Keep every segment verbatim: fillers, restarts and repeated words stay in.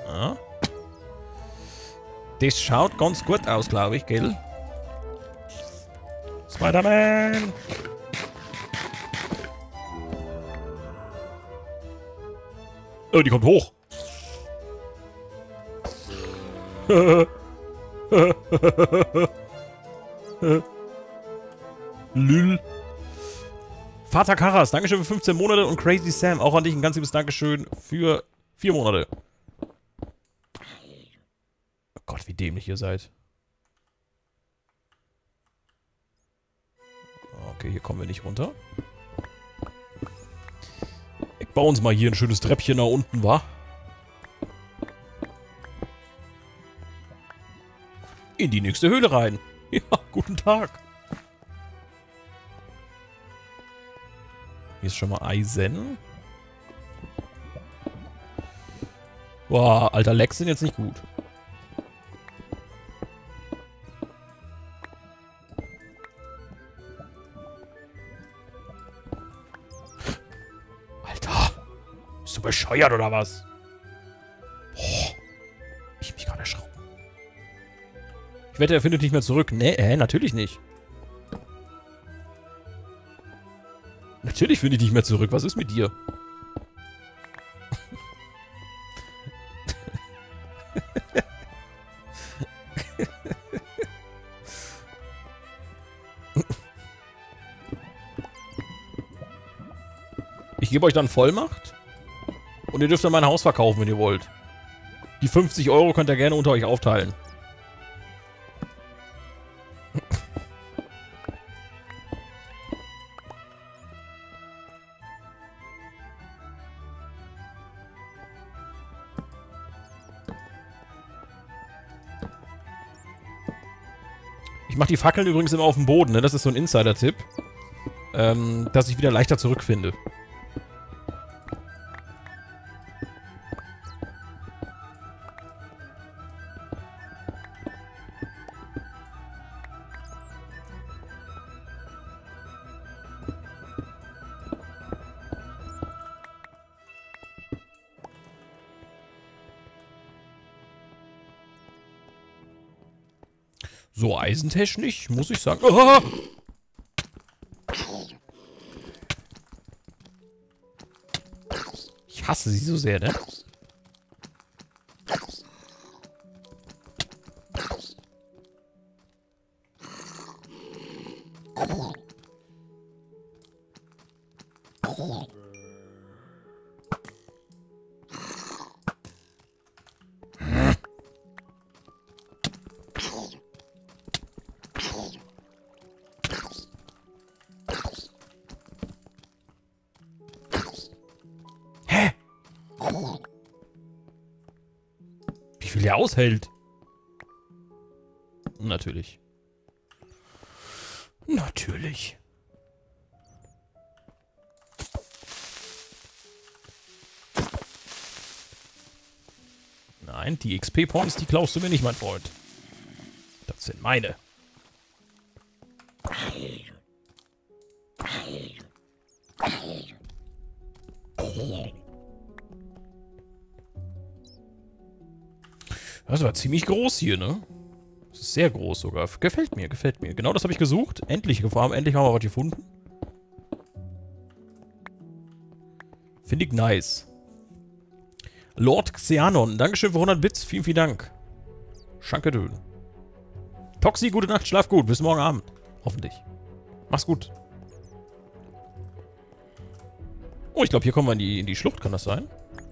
Ja. Das schaut ganz gut aus, glaube ich, gell? Spider-Man! Oh, die kommt hoch. Lül. Vater Karas, Dankeschön für fünfzehn Monate und Crazy Sam, auch an dich ein ganz liebes Dankeschön für vier Monate. Oh Gott, wie dämlich ihr seid. Okay, hier kommen wir nicht runter. Ich baue uns mal hier ein schönes Treppchen nach unten, wa? In die nächste Höhle rein. Ja, guten Tag. Hier ist schon mal Eisen. Boah, alter, Lecks sind jetzt nicht gut. Alter, bist du bescheuert oder was? Boah, ich mich gerade erschrocken. Ich wette, er findet nicht mehr zurück. Nee, hä, natürlich nicht. Natürlich finde ich nicht mehr zurück. Was ist mit dir? Ich gebe euch dann Vollmacht. Und ihr dürft dann mein Haus verkaufen, wenn ihr wollt. Die fünfzig Euro könnt ihr gerne unter euch aufteilen. Ich mache die Fackeln übrigens immer auf dem Boden, ne? Das ist so ein Insider-Tipp. Ähm, dass ich wieder leichter zurückfinde. So eisentechnisch, muss ich sagen. Oh! Ich hasse sie so sehr, ne? Wie viel er aushält. Natürlich. Natürlich. Nein, die X P-Points, die klaust du mir nicht, mein Freund. Das sind meine. Das war ziemlich groß hier, ne? Das ist sehr groß sogar. Gefällt mir, gefällt mir. Genau das habe ich gesucht. Endlich gefahren. Endlich haben wir was gefunden. Finde ich nice. Lord Xeanon, Dankeschön für hundert Bits. Vielen, vielen Dank. Schankedön. Toxi, gute Nacht, schlaf gut. Bis morgen Abend. Hoffentlich. Mach's gut. Oh, ich glaube, hier kommen wir in die, in die Schlucht. Kann das sein?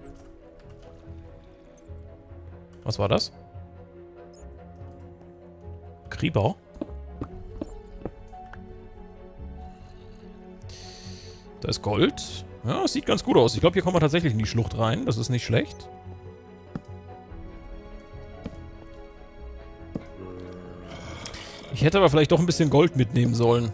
Was war das? Krieber? Da ist Gold. Ja, sieht ganz gut aus. Ich glaube, hier kommen wir tatsächlich in die Schlucht rein. Das ist nicht schlecht. Ich hätte aber vielleicht doch ein bisschen Gold mitnehmen sollen.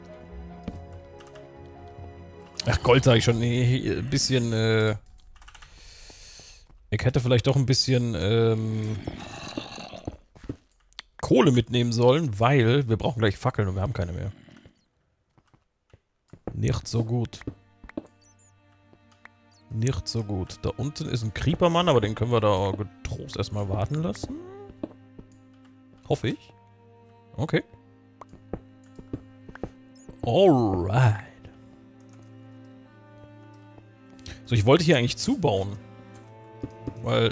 Ach, Gold sage ich schon. Nee, ein bisschen, äh... Ich hätte vielleicht doch ein bisschen, ähm... Kohle mitnehmen sollen, weil wir brauchen gleich Fackeln und wir haben keine mehr. Nicht so gut. nicht so gut. Da unten ist ein Creepermann, aber den können wir da getrost erstmal warten lassen. Hoffe ich. Okay. Alright. So, ich wollte hier eigentlich zubauen. Weil...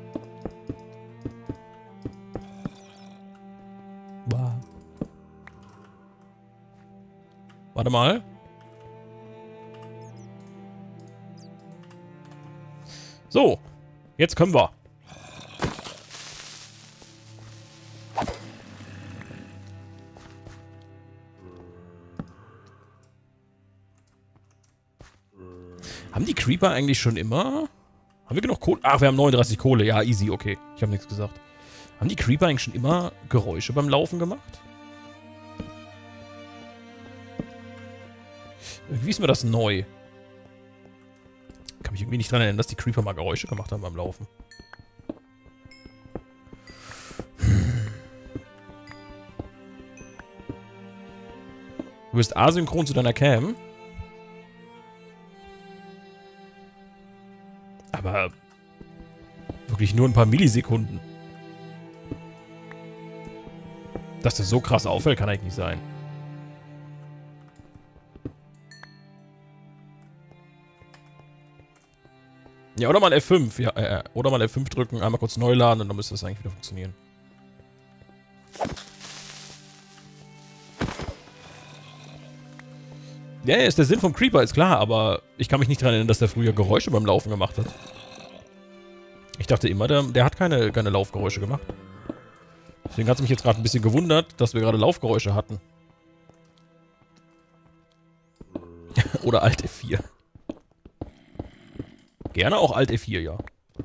Wow. Warte mal. So, jetzt können wir. Haben die Creeper eigentlich schon immer... Haben wir genug Kohle? Ach, wir haben neununddreißig Kohle. Ja, easy, okay. Ich habe nichts gesagt. Haben die Creeper eigentlich schon immer Geräusche beim Laufen gemacht? Irgendwie ist mir das neu. Kann mich irgendwie nicht dran erinnern, dass die Creeper mal Geräusche gemacht haben beim Laufen. Du bist asynchron zu deiner Cam. Aber wirklich nur ein paar Millisekunden. Dass das so krass auffällt, kann eigentlich nicht sein. Ja, oder mal F fünf. Ja, äh, oder mal F fünf drücken, einmal kurz neu laden und dann müsste das eigentlich wieder funktionieren. Ja, ist der Sinn vom Creeper, ist klar, aber ich kann mich nicht daran erinnern, dass der früher Geräusche beim Laufen gemacht hat. Ich dachte immer, der, der hat keine, keine Laufgeräusche gemacht. Deswegen hat es mich jetzt gerade ein bisschen gewundert, dass wir gerade Laufgeräusche hatten. Oder Alt F vier. Gerne auch Alt F vier, ja.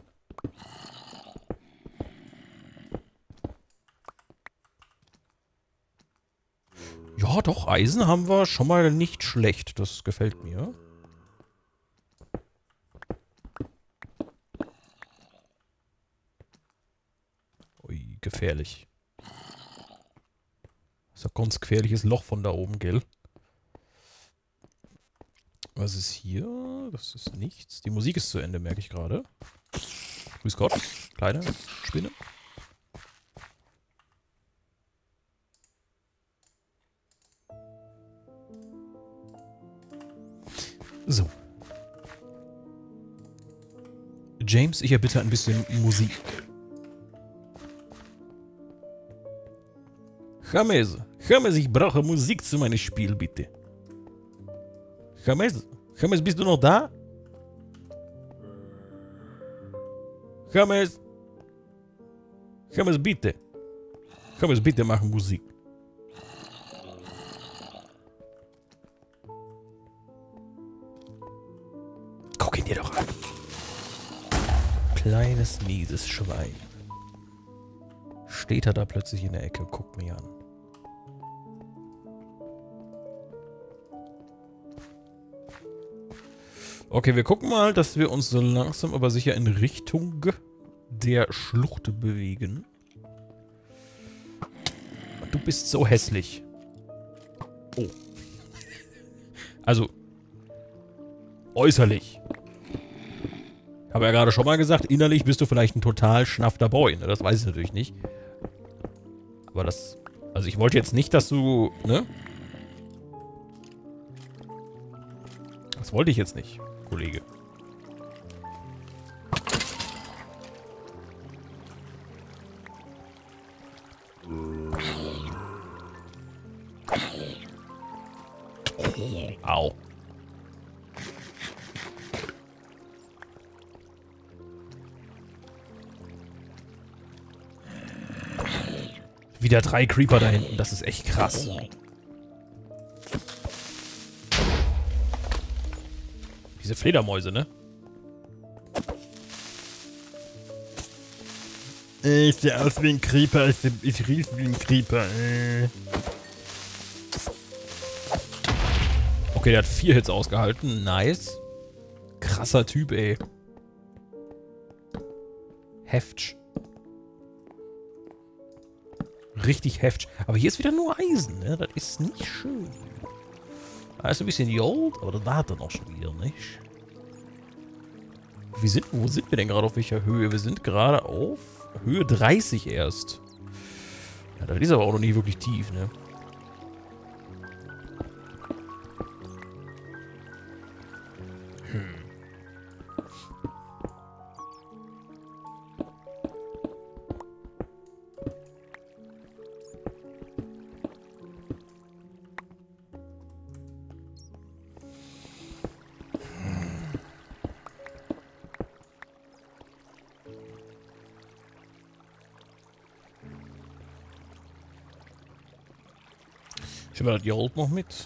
Ja, doch, Eisen haben wir schon mal nicht schlecht. Das gefällt mir. Ui, gefährlich. Das ist ein ganz gefährliches Loch von da oben, gell? Was ist hier? Das ist nichts. Die Musik ist zu Ende, merke ich gerade. Grüß Gott, kleine Spinne. So. James, ich erbitte ein bisschen Musik. James, James, ich brauche Musik zu meinem Spiel, bitte. James, James, bist du noch da? James. James, bitte. James, bitte mach Musik. Guck ihn dir doch an. Kleines, mieses Schwein. Steht er da plötzlich in der Ecke und guckt mich an. Okay, wir gucken mal, dass wir uns so langsam aber sicher in Richtung der Schlucht bewegen. Du bist so hässlich. Oh. Also, äußerlich. Habe ja gerade schon mal gesagt, innerlich bist du vielleicht ein total schnaffter Boy. Ne? Das weiß ich natürlich nicht. Aber das... Also ich wollte jetzt nicht, dass du... Ne? Das wollte ich jetzt nicht, Kollege. Au. Wieder drei Creeper da hinten, das ist echt krass. Diese Fledermäuse, ne? Ich sehe aus wie ein Creeper, ich, ich riech wie ein Creeper. Okay, der hat vier Hits ausgehalten, nice. Krasser Typ, ey. Heftsch. Richtig heftig. Aber hier ist wieder nur Eisen, ne? Das ist nicht schön. Da ist ein bisschen Gold, aber das hat er noch schon wieder, nicht? wie sind, wo sind wir denn gerade auf welcher Höhe? Wir sind gerade auf Höhe dreißig erst. Ja, das ist aber auch noch nicht wirklich tief, ne? Hm. Ich habe das Gold noch mit.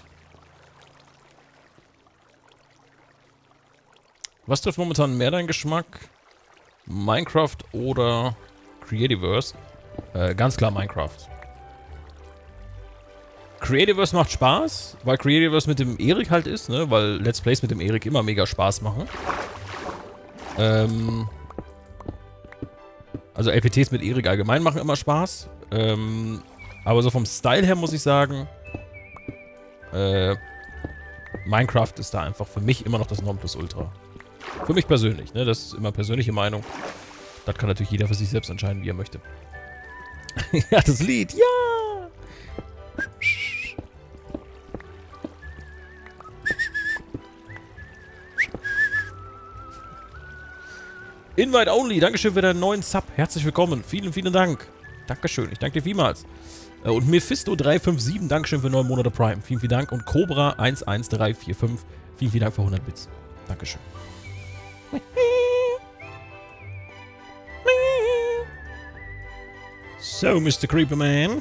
Was trifft momentan mehr deinen Geschmack? Minecraft oder Creativerse? Äh, ganz klar Minecraft. Creativerse macht Spaß, weil Creativerse mit dem Erik halt ist, ne? Weil Let's Plays mit dem Erik immer mega Spaß machen. Ähm... Also L P Ts mit Erik allgemein machen immer Spaß. Ähm... Aber so vom Style her muss ich sagen... Äh, Minecraft ist da einfach für mich immer noch das Nonplusultra. Für mich persönlich, ne? Das ist immer persönliche Meinung. Das kann natürlich jeder für sich selbst entscheiden, wie er möchte. Ja, das Lied, ja! Invite Only, Dankeschön für deinen neuen Sub. Herzlich willkommen. Vielen, vielen Dank. Dankeschön, ich danke dir vielmals. Und Mephisto drei fünf sieben, Dankeschön für neun Monate Prime. Vielen, vielen Dank. Und Cobra eins eins drei vier fünf, vielen, vielen Dank für hundert Bits. Dankeschön. So, Mister Creeperman.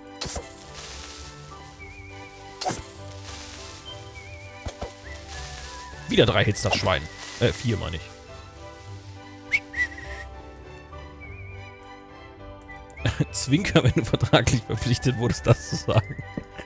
Wieder drei Hits, das Schwein. Äh, vier meine ich. Zwinker, wenn du vertraglich verpflichtet wurdest, das zu sagen.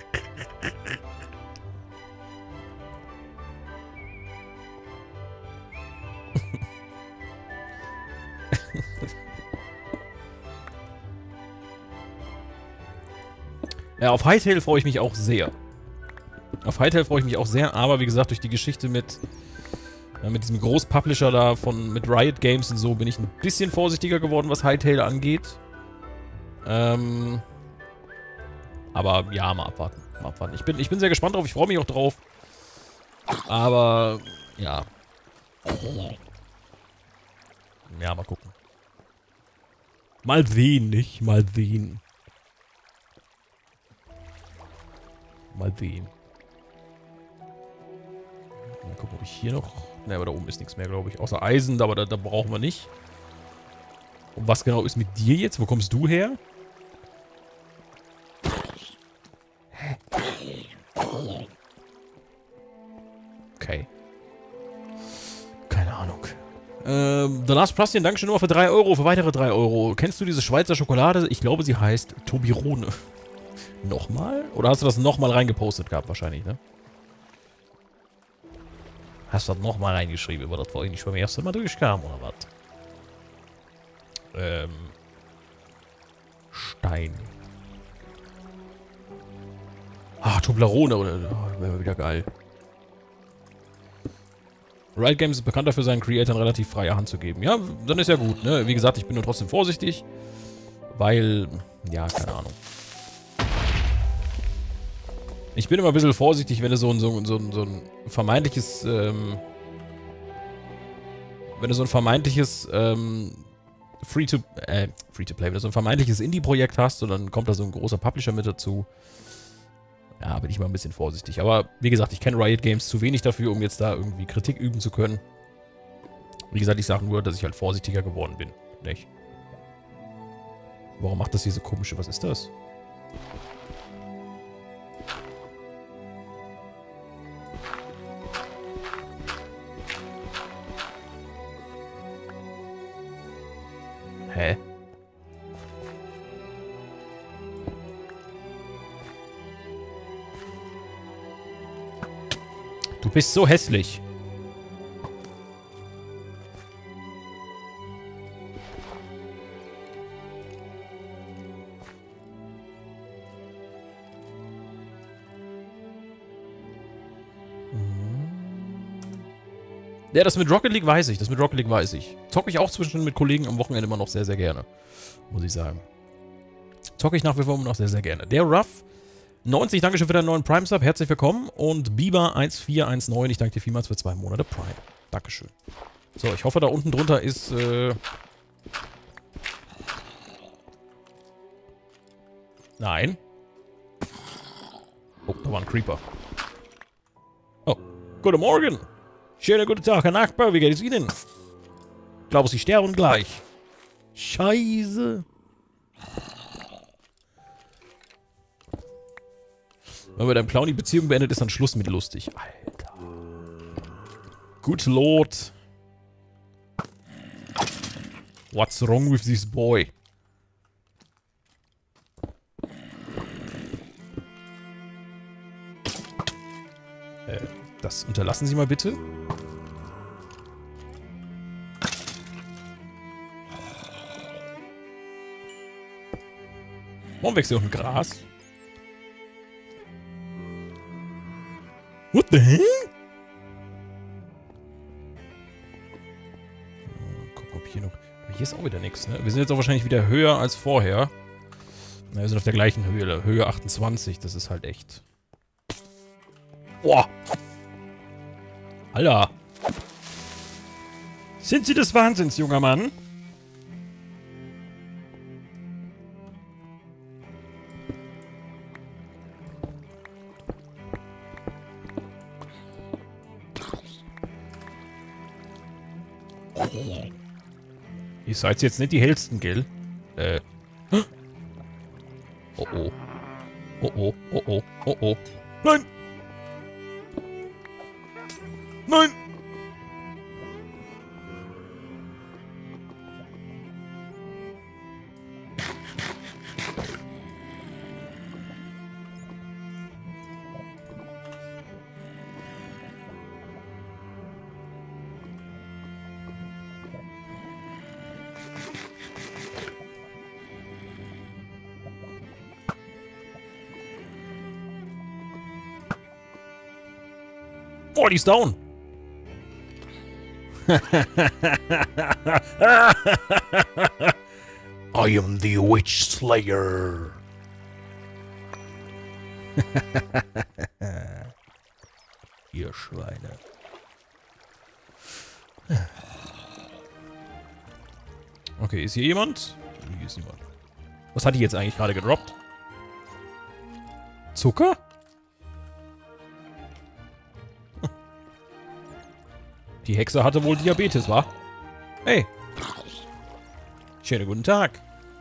Ja, auf Hytale freue ich mich auch sehr. Auf Hytale freue ich mich auch sehr, aber wie gesagt, durch die Geschichte mit, ja, mit diesem Großpublisher da von mit Riot Games und so bin ich ein bisschen vorsichtiger geworden, was Hytale angeht. Ähm, aber ja, mal abwarten. Mal abwarten. Ich bin, ich bin sehr gespannt drauf, ich freue mich auch drauf. Aber, ja. Ja, mal gucken. Mal sehen, nicht? Mal sehen. Mal sehen. Mal gucken, ob ich hier noch... Ne, aber da oben ist nichts mehr, glaube ich. Außer Eisen, aber da, da brauchen wir nicht. Und was genau ist mit dir jetzt? Wo kommst du her? Okay. Keine Ahnung. Ähm, The Last Plastien, Dankeschön nochmal für drei Euro, für weitere drei Euro. Kennst du diese Schweizer Schokolade? Ich glaube, sie heißt Toblerone. Nochmal? Oder hast du das nochmal reingepostet gehabt wahrscheinlich, ne? Hast du das nochmal reingeschrieben, weil das vorhin nicht beim ersten Mal durchkam, oder was? Ähm... Stein. Ah, Toblerone, oder? Oh, wäre wieder geil. Riot Games ist bekannt dafür, seinen Creatoren relativ freie Hand zu geben. Ja, dann ist ja gut, ne? Wie gesagt, ich bin nur trotzdem vorsichtig. Weil, ja, keine Ahnung. Ich bin immer ein bisschen vorsichtig, wenn du so ein, so, so, so ein vermeintliches, ähm, wenn du so ein vermeintliches, ähm, Free-to, äh, Free-to-Play, wenn du so ein vermeintliches Indie-Projekt hast und dann kommt da so ein großer Publisher mit dazu. Ja, bin ich mal ein bisschen vorsichtig. Aber wie gesagt, ich kenne Riot Games zu wenig dafür, um jetzt da irgendwie Kritik üben zu können. Wie gesagt, ich sage nur, dass ich halt vorsichtiger geworden bin. Nicht? Warum macht das hier so komische? Was ist das? Hä? Du bist so hässlich. Ja, das mit Rocket League weiß ich. Das mit Rocket League weiß ich. Zocke ich auch zwischen mit Kollegen am Wochenende immer noch sehr, sehr gerne. Muss ich sagen. Zocke ich nach wie vor immer noch sehr, sehr gerne. Der Ruff neunzig, Dankeschön für deinen neuen Prime-Sub. Herzlich willkommen. Und Biber eins vier eins neun, ich danke dir vielmals für zwei Monate Prime. Dankeschön. So, ich hoffe, da unten drunter ist, äh... Nein. Oh, da war ein Creeper. Oh, guten Morgen. Schönen guten Tag, Herr Nachbar. Wie geht es Ihnen? Ich glaube, Sie sterben gleich. Scheiße. Wenn man mit einem Clown die Beziehung beendet, ist dann Schluss mit lustig. Alter. Good Lord. What's wrong with this boy? Äh, das unterlassen Sie mal bitte. Warum wächst hier unten Gras? What the hell? Guck mal, ob hier noch... Hier ist auch wieder nichts, ne? Wir sind jetzt auch wahrscheinlich wieder höher als vorher. Na, wir sind auf der gleichen Höhe. Höhe achtundzwanzig. Das ist halt echt... Boah! Alter! Sind Sie des Wahnsinns, junger Mann? Ihr seid jetzt nicht die hellsten, gell? Äh. Oh oh. Oh oh, oh oh, oh oh. Nein! Nein! Boah, die ist down. I am the Witch Slayer. Ihr Schweine. Okay, ist hier jemand? Hier ist niemand. Was hat die jetzt eigentlich gerade gedroppt? Zucker? Die Hexe hatte wohl Diabetes, wa? Hey. Schönen guten Tag.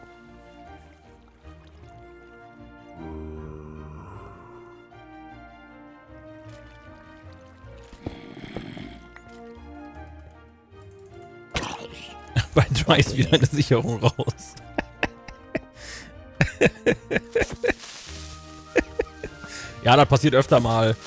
Bei Dry ist wieder eine Sicherung raus. Ja, das passiert öfter mal.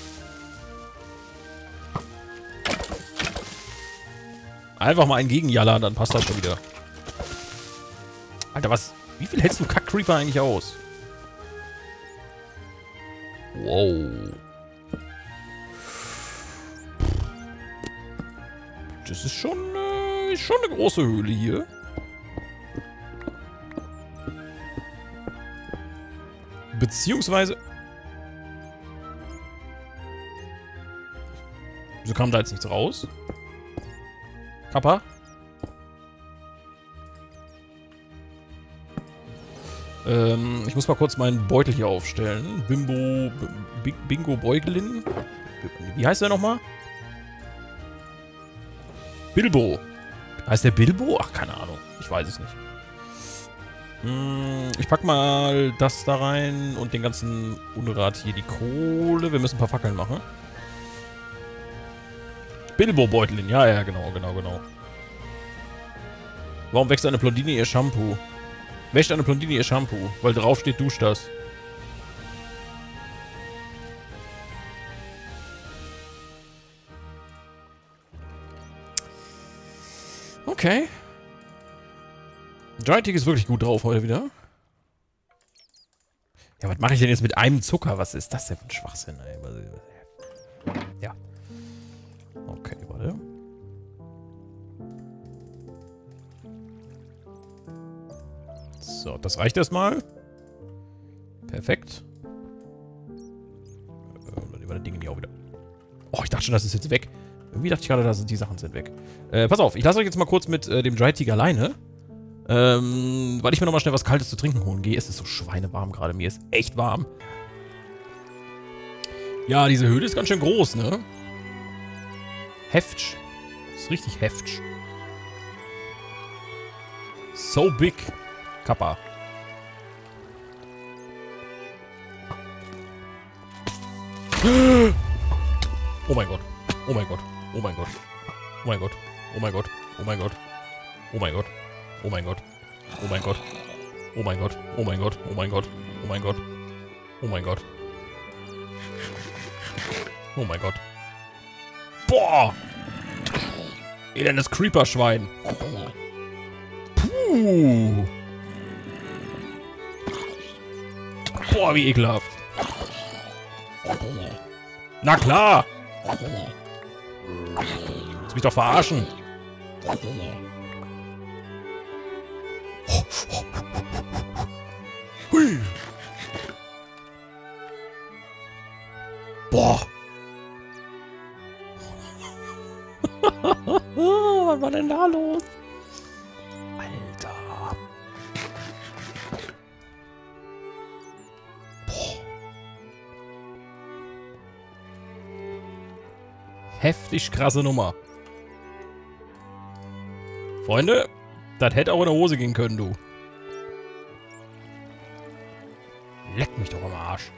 Einfach mal einen Gegenjaller, dann passt das schon wieder. Alter, was? Wie viel hältst du Kack-Creeper eigentlich aus? Wow. Das ist schon, äh, ist schon eine große Höhle hier. Beziehungsweise... Wieso kam da jetzt nichts raus? Kappa? Ähm, ich muss mal kurz meinen Beutel hier aufstellen. Bimbo... B Bingo Beutelin? Wie heißt der nochmal? Bilbo. Heißt der Bilbo? Ach, keine Ahnung. Ich weiß es nicht. Hm, ich pack mal das da rein und den ganzen Unrat hier. Die Kohle. Wir müssen ein paar Fackeln machen. Bilbo-Beutelin. Ja, ja, genau, genau, genau. Warum wächst eine Blondine ihr Shampoo? Wäscht eine Blondine ihr Shampoo? Weil drauf steht, duscht das. Okay. Giantic ist wirklich gut drauf heute wieder. Ja, was mache ich denn jetzt mit einem Zucker? Was ist das denn für ein Schwachsinn, ey? Ja. Okay, warte. So, das reicht erstmal. Perfekt. Äh, dann nehmen wir das Ding hier auch wieder. Oh, ich dachte schon, das ist jetzt weg. Irgendwie dachte ich gerade, dass die Sachen sind weg. Äh, pass auf, ich lasse euch jetzt mal kurz mit äh, dem Dry Tiger alleine. Ähm, weil ich mir nochmal schnell was Kaltes zu trinken holen gehe. Es ist so schweinewarm gerade. Mir ist echt warm. Ja, diese Höhle ist ganz schön groß, ne? Heftsch. Ist richtig heftsch. So big. Kappa. Oh mein Gott. Oh mein Gott. Oh mein Gott. Oh mein Gott. Oh mein Gott. Oh mein Gott. Oh mein Gott. Oh mein Gott. Oh mein Gott. Oh mein Gott. Oh mein Gott. Oh mein Gott. Oh mein Gott. Oh mein Gott. Oh mein Gott. Boah! Elendes Creeper-Schwein. Puh. Boah, wie ekelhaft. Na klar! Willst mich doch verarschen. Hui. Boah. Was war denn da los? Alter. Boah. Heftig krasse Nummer. Freunde, das hätte auch in der Hose gehen können, du. Leck mich doch am Arsch.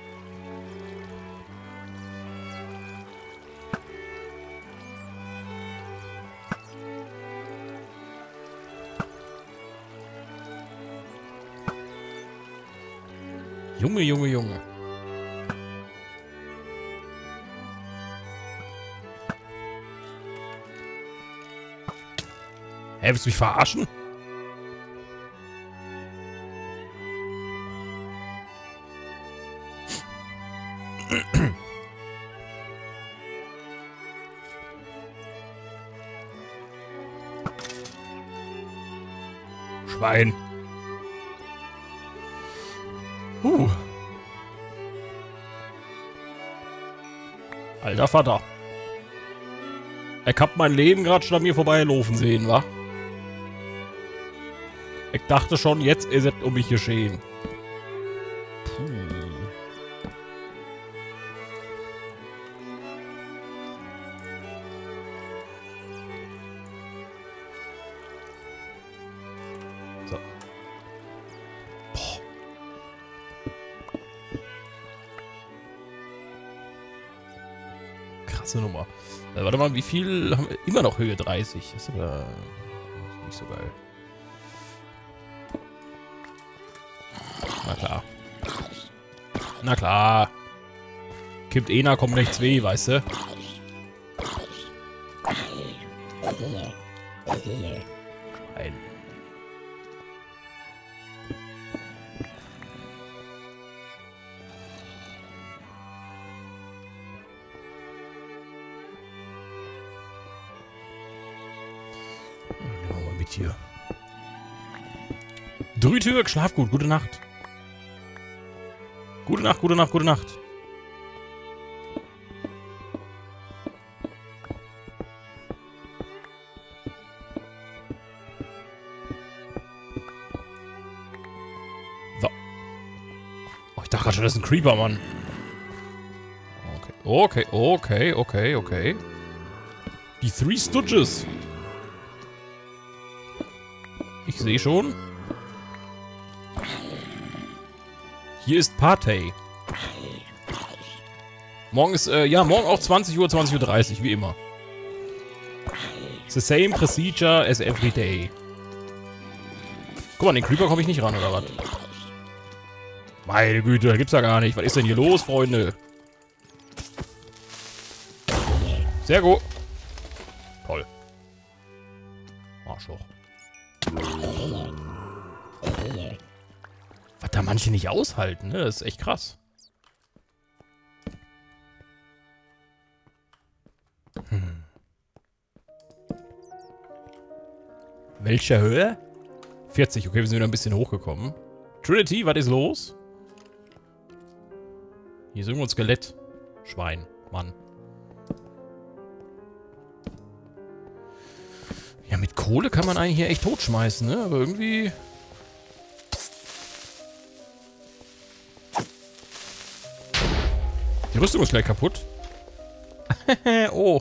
Junge, Junge, Junge. Hä, willst du mich verarschen? Schwein. Uh. Alter Vater. Ich hab mein Leben gerade schon an mir vorbeilaufen sehen, wa? Ich dachte schon, jetzt ist es um mich geschehen. Puh. So. Boah. Krasse Nummer. Äh, warte mal, wie viel haben wir? Immer noch Höhe dreißig. Ist aber nicht so geil. Na klar. Na klar. Kippt eh nach, kommt nichts weh, weißt du? Ein. Nehmen wir mal mit hier. Drütürk, schlaf gut, gute Nacht. Gute Nacht, gute Nacht, gute Nacht. So. Oh, ich dachte gerade schon, das ist ein Creeper, Mann. Okay, okay, okay, okay, okay. Die Three Stooges. Ich sehe schon. Hier ist Partey. Morgen ist, äh, ja, morgen auch zwanzig Uhr, zwanzig Uhr dreißig, wie immer. It's the same procedure as every day. Guck mal, an den Creeper komme ich nicht ran, oder was? Meine Güte, da gibt's ja gar nicht. Was ist denn hier los, Freunde? Sehr gut. Toll. Arschloch. Was da manche nicht aushalten, ne? Das ist echt krass. Hm. Welche Höhe? vierzig, okay, wir sind wieder ein bisschen hochgekommen. Trinity, was ist los? Hier ist irgendwo ein Skelett. Schwein, Mann. Ja, mit Kohle kann man einen hier echt totschmeißen, ne? Aber irgendwie... Die Rüstung ist gleich kaputt. Oh.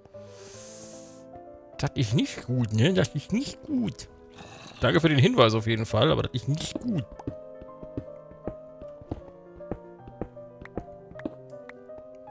Das ist nicht gut, ne? Das ist nicht gut. Danke für den Hinweis auf jeden Fall, aber das ist nicht gut.